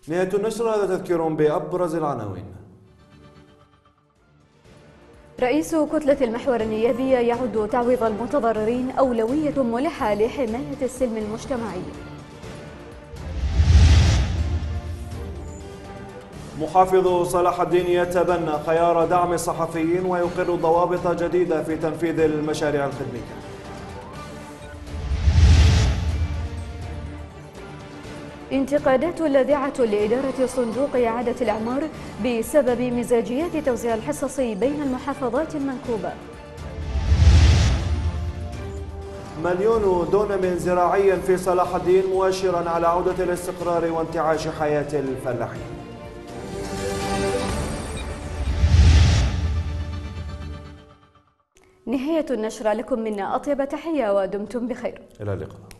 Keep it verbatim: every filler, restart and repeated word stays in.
نهاية النشر هذا تذكير بأبرز العناوين. رئيس كتلة المحور النيابية يعد تعويض المتضررين أولوية ملحة لحماية السلم المجتمعي. محافظ صلاح الدين يتبنى خيار دعم الصحفيين ويقر ضوابط جديدة في تنفيذ المشاريع الخدمية. انتقادات لاذعة لإدارة صندوق إعادة الأعمار بسبب مزاجيات توزيع الحصص بين المحافظات المنكوبة. مليون دونم زراعي في صلاح الدين مؤشرا على عودة الاستقرار وانتعاش حياة الفلاحين. نهاية النشرة، لكم منا أطيب تحية ودمتم بخير. إلى اللقاء.